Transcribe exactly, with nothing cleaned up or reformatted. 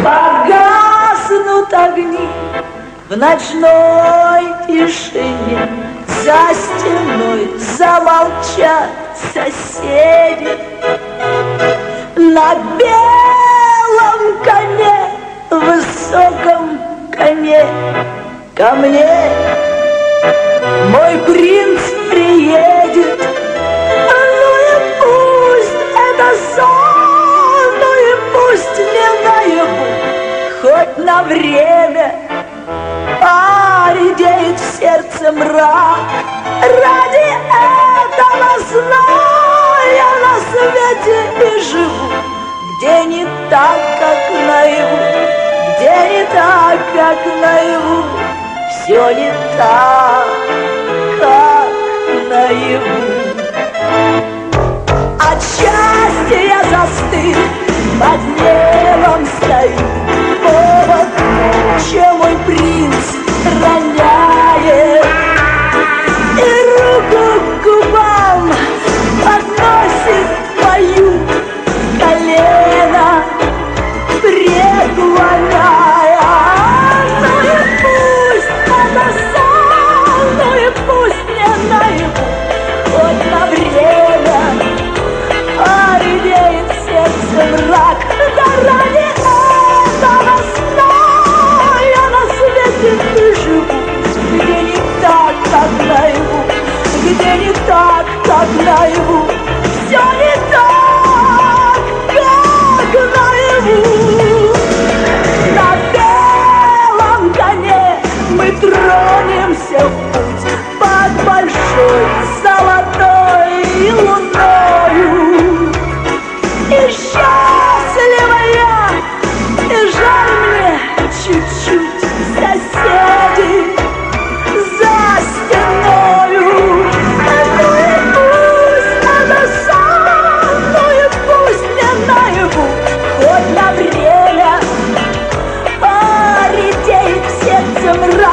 Погаснут огни в ночной тишине, за стеной замолчат соседи. На белом коне, высоком коне, ко мне мой принц приедет. Ну и пусть это сон, ну и пусть не наяву, хоть на время, а редеет в сердце мрак. Ради этого сна я на свете и живу, где не так, как наяву, где не так, как наяву, все не так, как наяву. От счастья я застыл, под небом стою, повод молча мой принц роняет, и руку к губам подносит мою, колено преклоняя. Ну и пусть это сон, ну и пусть не наяву, хоть на время, а редеет в сердце мрак. Да ради этого сна я на свете и живу, где не так, как наяву, где не так, как наяву, все не так, как наяву. На белом коне мы тронемся в путь под большой золотой луною. И счастлива я, и жаль мне чуть-чуть соседи за стеною. Ну и пусть это сон, ну и пусть не наяву, хоть на время, а редеет в сердце мрак.